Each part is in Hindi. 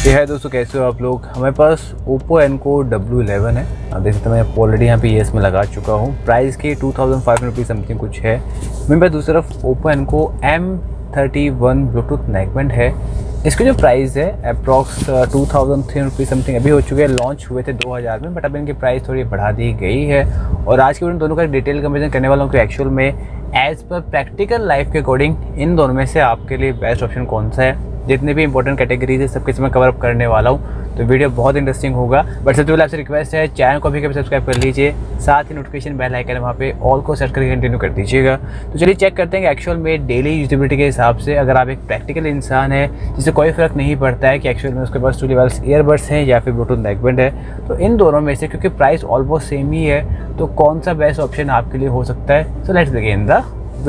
है दोस्तों, कैसे हो आप लोग। हमारे पास Oppo Enco W11 है। आप देख सकते हैं मैं ऑलरेडी यहाँ पे ES में लगा चुका हूँ। प्राइस की 2500 रुपीज़ समथिंग कुछ है। मेरे पास दूसरी तरफ Oppo Enco M31 Bluetooth neckband है। इसकी जो प्राइस है अप्रॉक्स 2300 रुपीज़ समथिंग अभी हो चुके हैं। लॉन्च हुए थे 2000 में, बट अब इनकी प्राइस थोड़ी बढ़ा दी गई है। और आज के वीडियो दोनों का डिटेल कंपेरिजन करने वाला हूँ कि एक्चुअल में एज़ पर प्रैक्टिकल लाइफ के अकॉर्डिंग इन दोनों में से आपके लिए बेस्ट ऑप्शन कौन सा है। जितने भी इंपॉर्टेंट कैटेगरीज है सबके मैं कवर अप करने वाला हूँ, तो वीडियो बहुत इंटरेस्टिंग होगा। बट सबसे पहले आपसे रिक्वेस्ट है, चैनल को भी सब्सक्राइब कर लीजिए, साथ ही नोटिफिकेशन बेल आइकन है वहाँ पे ऑल को सेट करके कंटिन्यू कर दीजिएगा। तो चलिए चेक करते हैं कि एक्चुअल में डेली यूजेबिलिटी के हिसाब से अगर आप एक प्रैक्टिकल इंसान है जिससे कोई फ़र्क नहीं पड़ता है कि एक्चुअल में उसके पास ट्रूली वायरलेस ईयरबड्स हैं या फिर ब्लूटूथ नेकबैंड है, तो इन दोनों में से क्योंकि प्राइस ऑलमोस्ट सेम ही है तो कौन सा बेस्ट ऑप्शन आपके लिए हो सकता है। So let's begin the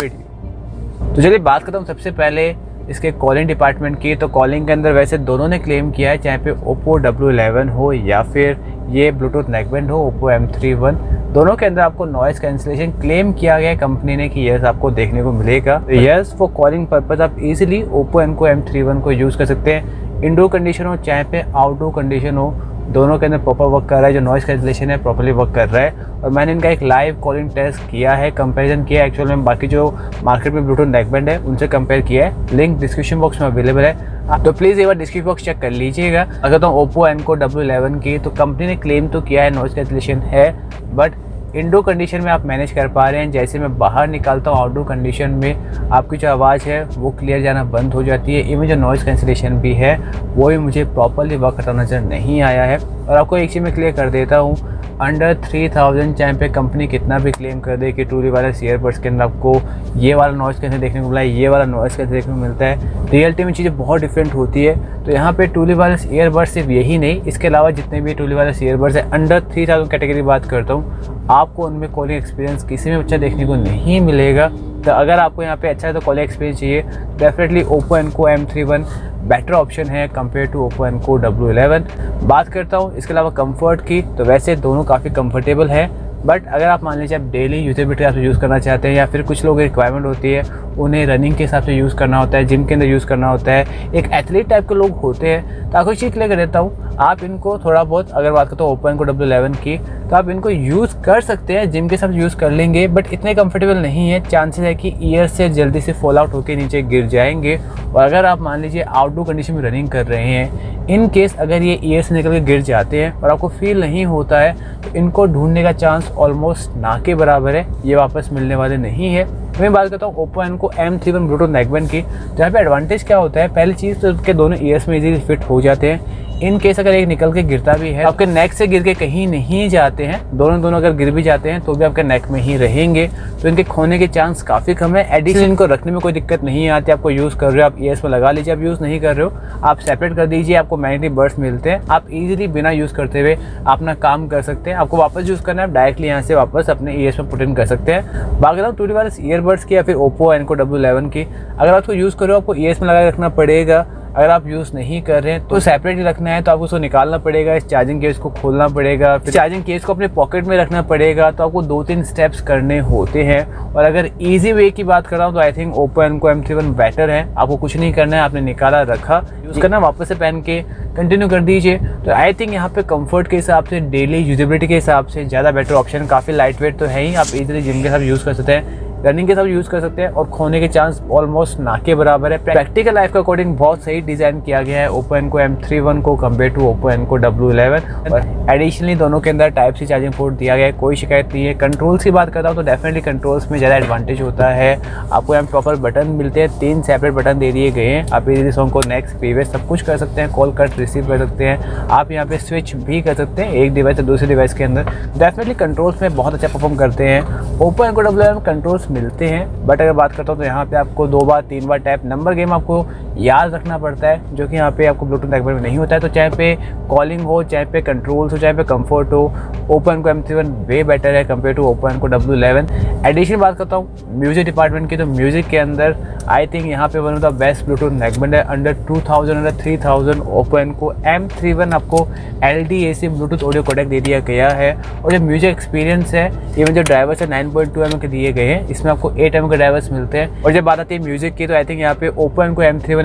video. तो चलिए बात करता हूँ सबसे पहले इसके कॉलिंग डिपार्टमेंट की। तो कॉलिंग के अंदर वैसे दोनों ने क्लेम किया है, चाहे पे Oppo W11 हो या फिर ये ब्लूटूथ नेकबैंड हो Oppo M31, दोनों के अंदर आपको नॉइज़ कैंसिलेशन क्लेम किया गया है कंपनी ने कि यस आपको देखने को मिलेगा। तो यस फॉर कॉलिंग पर्पज़ आप इजीली Oppo Enco M31 को यूज़ कर सकते हैं। इंडोर कंडीशन हो चाहे पे आउटडोर कंडीशन हो, दोनों के अंदर प्रॉपर वर्क कर रहा है। जो नॉइज़ कैंसिलेशन है प्रॉपर्ली वर्क कर रहा है। और मैंने इनका एक लाइव कॉलिंग टेस्ट किया है, कंपैरिजन किया है एक्चुअल में बाकी जो मार्केट में ब्लूटूथ नेकबैंड है उनसे कंपेयर किया है। लिंक डिस्क्रिप्शन बॉक्स में अवेलेबल है, तो प्लीज़ एक बार डिस्क्रिप्शन बॉक्स चेक कर लीजिएगा। अगर तो Oppo Enco W11 की, तो कंपनी ने क्लेम तो किया है नॉइज़ कैंसिलेशन है, बट इंडोर कंडीशन में आप मैनेज कर पा रहे हैं। जैसे मैं बाहर निकालता हूँ आउटडोर कंडीशन में आपकी जो आवाज़ है वो क्लियर जाना बंद हो जाती है। इवन जो नॉइज़ कैंसिलेशन भी है वो भी मुझे प्रॉपरली वर्क करता नज़र नहीं आया है। और आपको एक चीज़ मैं क्लियर कर देता हूँ, अंडर 3000 चाहे पे कंपनी कितना भी क्लेम कर दे कि ट्रूली वायरलेस ईयरबड्स के अंदर आपको ये वाला नॉइज़ कैसे देखने को मिला है, ये वाला नॉइज़ कैसे देखने को मिलता है, रियलिटी में चीज़ें बहुत डिफरेंट होती है। तो यहाँ पे ट्रूली वायरलेस ईयरबड्स सिर्फ यही नहीं, इसके अलावा जितने भी ट्रूली वायरलेस ईयरबड्स है अंडर 3000 कैटेगरी बात करता हूँ, आपको उनमें कॉलिंग एक्सपीरियंस किसी में अच्छा देखने को नहीं मिलेगा। तो अगर आपको यहाँ पे अच्छा है तो कॉलिंग एक्सपीरियंस चाहिए, definitely Oppo Enco M31 better option है compare to Oppo Enco W11। बात करता हूँ इसके अलावा कंफर्ट की, तो वैसे दोनों काफ़ी कंफर्टेबल है। बट अगर आप मान लीजिए आप डेली यूजेबिलिटी आप यूज़ करना चाहते हैं या फिर कुछ लोग रिक्वायरमेंट होती है उन्हें रनिंग के हिसाब से यूज़ करना होता है, जिम के अंदर यूज़ करना होता है, एक एथलीट टाइप के लोग होते हैं, तो आपको चीज़ क्लियर कर देता हूँ। आप इनको थोड़ा बहुत अगर बात करते हो Oppo Enco W11 की, तो आप इनको यूज़ कर सकते हैं, जिम के साथ यूज़ कर लेंगे, बट इतने कंफर्टेबल नहीं है। चांसेस है कि ईयर से जल्दी से फॉल आउट होकर नीचे गिर जाएंगे। और अगर आप मान लीजिए आउटडोर कंडीशन में रनिंग कर रहे हैं, इन केस अगर ये ईयर से निकल के गिर जाते हैं और आपको फील नहीं होता है, तो इनको ढूंढने का चांस ऑलमोस्ट ना के बराबर है, ये वापस मिलने वाले नहीं है। मैं बात करता हूँ Oppo Enco M31 Bluetooth neckband की, तो यहाँ पे एडवांटेज क्या होता है, पहली चीज़ तो उसके दोनों ईयर्स में इजीली फिट हो जाते हैं। इन केस अगर एक निकल के गिरता भी है, आपके नेक से गिर के कहीं नहीं जाते हैं, दोनों अगर गिर भी जाते हैं तो भी आपके नेक में ही रहेंगे, तो इनके खोने के चांस काफ़ी कम है। एडिशनल इनको रखने में कोई दिक्कत नहीं आती। आपको यूज़ कर रहे हो आप ईयर्स में लगा लीजिए, आप यूज़ नहीं कर रहे हो आप सेपरेट कर दीजिए, आपको मैग्नेटिक बर्ड्स मिलते हैं, आप इजीली बिना यूज़ करते हुए अपना काम कर सकते हैं। आपको वापस यूज़ करना है, आप डायरेक्टली यहाँ से वापस अपने ईयर्स में पुट इन कर सकते हैं। बात करता हूँ ट्रूली वायरलेस ईयरबड्स की या फिर Oppo Enco W11 की, अगर आपको यूज़ कर रहे हो आपको ईयर्स में लगा रखना पड़ेगा। अगर आप यूज़ नहीं कर रहे हैं तो सेपरेट रखना है, तो आपको उसको निकालना पड़ेगा, इस चार्जिंग केस को खोलना पड़ेगा, फिर चार्जिंग केस को अपने पॉकेट में रखना पड़ेगा। तो आपको 2-3 स्टेप्स करने होते हैं। और अगर इजी वे की बात कर रहा हूँ तो I think Oppo Enco M31 better है। आपको कुछ नहीं करना है, आपने निकाला रखा, यूज़ करना, वापस से पहन के कंटिन्यू कर दीजिए। तो आई थिंक यहाँ पे कंफर्ट के हिसाब से, डेली यूजेबिलिटी के हिसाब से ज़्यादा बेटर ऑप्शन, काफ़ी लाइट वेट तो है ही, आप इजीली जिम के साथ यूज़ कर सकते हैं, रनिंग के साथ यूज़ कर सकते हैं, और खोने के चांस ऑलमोस्ट ना के बराबर है। प्रैक्टिकल लाइफ के अकॉर्डिंग बहुत सही डिज़ाइन किया गया है Oppo Enco M31 को compare to Oppo Enco W11। और एडिशनली दोनों के अंदर टाइप सी चार्जिंग पोर्ट दिया गया है, कोई शिकायत नहीं है। कंट्रोल्स की बात करता हूँ तो डेफिनेटली कंट्रोल्स में ज़्यादा एडवांटेज होता है। आपको यहाँ प्रॉपर बटन मिलते हैं, 3 सेपरेट बटन दे दिए गए हैं। आप इजीली सॉन्ग को नेक्स्ट प्रीवियस सब कुछ कर सकते हैं, कॉल कट रिसीव कर सकते हैं, आप यहाँ पे स्विच भी कर सकते हैं एक डिवाइस से दूसरे डिवाइस के अंदर। डेफिनेटली कंट्रोल्स में बहुत अच्छा परफॉर्म करते हैं। Oppo Enco W11 कंट्रोल्स मिलते हैं, बट अगर बात करता हूँ तो यहाँ पे आपको 2 बार 3 बार टैप नंबर गेम आपको याद रखना पड़ता है, जो कि यहाँ पे आपको ब्लूटूथ नेकबैंड में नहीं होता है। तो चाहे पे कॉलिंग हो, चाहे पे कंट्रोल्स हो, चाहे पे कंफर्ट हो, Oppo Enco M31 way better है compare to Oppo Enco W11। Additional बात करता हूँ म्यूजिक डिपार्टमेंट की, तो म्यूजिक के अंदर आई थिंक यहाँ पे one of the best Bluetooth neckband है। Under 2000 under 3000 Oppo Enco M31 आपको LDAC ब्लूटूथ ऑडियो कोडेक दे दिया गया है। और जो म्यूजिक एक्सपीरियंस है, इवन जो ड्राइवर्स है 9.2 mm के दिए गए हैं, इसमें आपको 8 mm के ड्राइवर्स मिलते हैं। और जब बात आती है म्यूजिक की, तो आई थिंक यहाँ पे Oppo Enco M31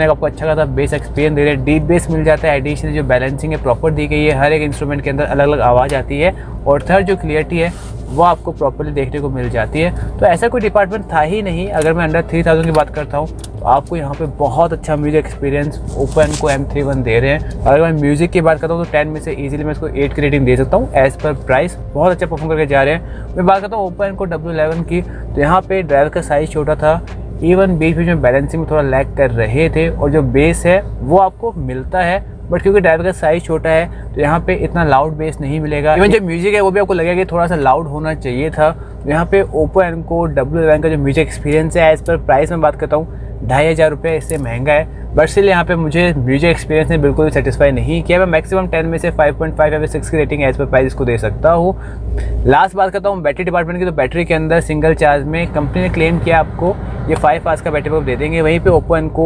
है आपको अच्छा खासा बेस एक्सपीरियंस दे रहे हैं, डीप बेस मिल जाता है, एडिशनल जो बैलेंसिंग है प्रॉपर दी गई है, हर एक इंस्ट्रूमेंट के अंदर अलग अलग आवाज़ आती है, और थर्ड जो क्लियरिटी है वो आपको प्रॉपर्ली देखने को मिल जाती है। तो ऐसा कोई डिपार्टमेंट था ही नहीं। अगर मैं अंडर 3000 की बात करता हूँ तो आपको यहाँ पे बहुत अच्छा music experience Oppo Enco M31 दे रहे हैं। अगर मैं म्यूजिक की बात करता हूँ तो 10 में से इजीली मैं इसको 8 की रेटिंग दे सकता हूँ एज़ पर प्राइस। बहुत अच्छा परफॉर्म करके जा रहे हैं। मैं बात करता हूँ ओप्पो एनको W11 की, तो यहाँ पे ड्राइवर का साइज़ छोटा था, इवन बीच बीच में बैलेंसिंग में थोड़ा लैग कर रहे थे, और जो बेस है वो आपको मिलता है, बट क्योंकि ड्राइवर का साइज़ छोटा है तो यहाँ पे इतना लाउड बेस नहीं मिलेगा। इवन जो म्यूजिक है वो भी आपको लगेगा कि थोड़ा सा लाउड होना चाहिए था। यहाँ पे ओप्पो एनको W11 का जो म्यूजिक एक्सपीरियंस है एज़ पर प्राइस में बात करता हूँ 2500 रुपये इससे महंगा है, बट स्टिल यहाँ पे मुझे म्यूजिक एक्सपीरियंस ने बिल्कुल भी सेटिस्फाई नहीं किया। मैं मैक्सिमम 10 में से 5.5 या 6 की रेटिंग एज पर प्राइस इसको दे सकता हूँ। लास्ट बात करता हूँ बैटरी डिपार्टमेंट की, तो बैटरी के अंदर सिंगल चार्ज में कंपनी ने क्लेम किया आपको ये 5 आवर्स का बैटरी बैकअप दे देंगे। वहीं पे ओप्पो एनको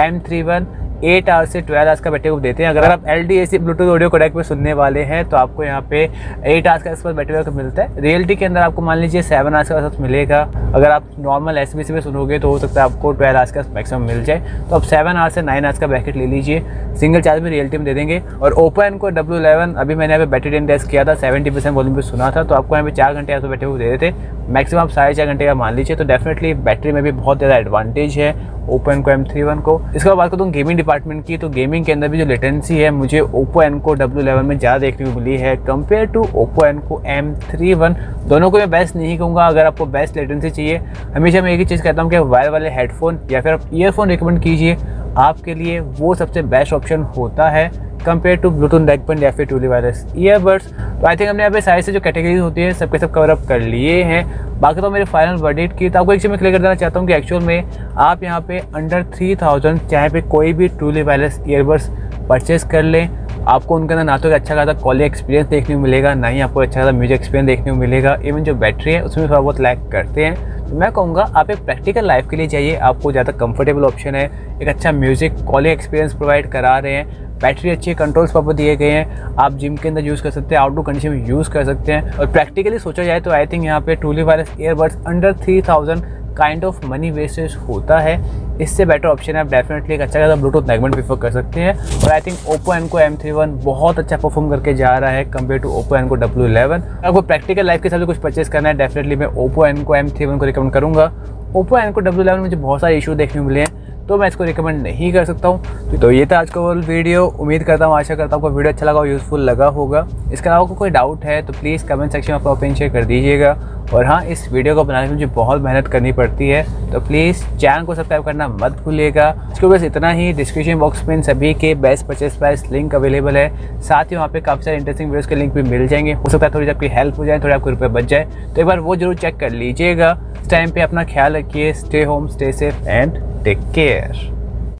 M31 8 आवर्स से 12 आवर्स का बैटरी बैकअप देते हैं। अगर आप LDAC ब्लूटूथ ऑडियो कोडेक पे सुनने वाले हैं तो आपको यहाँ पे 8 आवर्स का इस पर बैटरी बैकअप मिलता है। रियलिटी के अंदर आपको मान लीजिए 7 आवर्स का साथ मिलेगा। अगर आप नॉर्मल SBC पे सुनोगे तो हो सकता है आपको 12 आवर्स का मैक्सिमम मिल जाए, तो आप 7 आवर्स से 9 आवर्स का ब्रैकेट ले लीजिए। सिंगल चार्ज में रियलिटी में दे देंगे। और ओप्पो एनको W11 अभी मैंने यहाँ पे बैटरी डेन टेस्ट किया था, 70% वॉल्यूम पे सुना था, तो आपको यहाँ पे 4 घंटे ऐसे बैटरी दे देते, मैक्सिमम आप 4.5 घंटे का मान लीजिए। तो डेफिनेटली बैटरी में भी बहुत ज़्यादा एडवांटेज है ओप्पो एनको M31 को। इसके बाद बात करता हूँ गेमिंग डिपार्टमेंट की, तो गेमिंग के अंदर भी जो लेटेंसी है मुझे ओप्पो एनको W11 में ज़्यादा देखने को मिली है compare to Oppo Enco M31। दोनों को मैं बेस्ट नहीं कहूँगा। अगर आपको बेस्ट लेटेंसी चाहिए, हमेशा मैं एक ही चीज़ कहता हूँ कि वायर वाले हेडफोन या फिर आप ईयरफोन रिकमेंड कीजिए, आपके लिए वो सबसे बेस्ट ऑप्शन होता है कंपेयर टू ब्लूटूथ नेकबैंड या फिर ट्रूली वायरलेस ईयरबड्स। तो आई थिंक हमने यहाँ पे साइज से जो कैटेगरीज होती है सबके सब कवर अप कर लिए हैं। बाकी तो मेरे फाइनल वर्डिक्ट की, तो आपको एक चीज़ मैं क्लियर कर देना चाहता हूँ कि एक्चुअल में आप यहाँ पे अंडर 3000 चाहे पे कोई भी ट्रूली वायरलेस ईयरबड्स परचेस कर लें, आपको उनके अंदर ना तो अच्छा खासा क्वालिटी एक्सपीरियंस देखने को मिलेगा, ना ही आपको अच्छा खासा म्यूजिक एक्सपीरियंस देखने को मिलेगा। इवन जो बैटरी है उसमें थोड़ा बहुत लैग करते हैं। तो मैं कहूँगा आप एक प्रैक्टिकल लाइफ के लिए जाइए, आपको ज़्यादा कंफर्टेबल ऑप्शन है, एक अच्छा म्यूजिक क्वालिटी एक्सपीरियंस प्रोवाइड करा रहे हैं, बैटरी अच्छी कंट्रोल्स प्रॉपर दिए गए हैं, आप जिम के अंदर यूज़ कर सकते हैं, आउटडोर कंडीशन में यूज़ कर सकते हैं। और प्रैक्टिकली सोचा जाए तो आई थिंक यहाँ पे truly wireless earbuds under 3000 kind of money wastage होता है। इससे बेटर ऑप्शन है, आप डेफिनेटली एक अच्छा खासा ब्लूटूथ नेकबैंड प्रीफर कर सकते हैं। और I think Oppo Enco M31 बहुत अच्छा परफॉर्म करके जा रहा है compare to Oppo Enco W11। आपको प्रैक्टिकल लाइफ के हिसाब से कुछ परचेस करना है, डेफिनेटली मैं ओप्पो एनको M31 को रिकमेंड करूँगा। ओप्पो एनको W11 में मुझे बहुत सारे इशू देखने को मिले हैं, तो मैं इसको रिकमेंड नहीं कर सकता हूँ। तो ये था आज का वो वीडियो। उम्मीद करता हूँ, आशा करता हूँ आपको वीडियो अच्छा लगा, यूज़फुल लगा होगा। इसके अलावा कोई डाउट है तो प्लीज़ कमेंट सेक्शन में अपना ओपिनियन शेयर कर दीजिएगा। और हाँ, इस वीडियो को बनाने में मुझे बहुत मेहनत करनी पड़ती है, तो प्लीज़ चैनल को सब्सक्राइब करना मत भूलिएगा। इसके बस इतना ही। डिस्क्रिप्शन बॉक्स में इन सभी के best purchase price link available है, साथ ही वहाँ पे काफ़ी सारे इंटरेस्टिंग वीडियोज़ के लिंक भी मिल जाएंगे। हो सकता है थोड़ी आपकी हेल्प हो जाए, थोड़े आपको रुपये बच जाए, तो एक बार वो जरूर चेक कर लीजिएगा। इस टाइम पर अपना ख्याल रखिए। Stay home, stay safe and take care.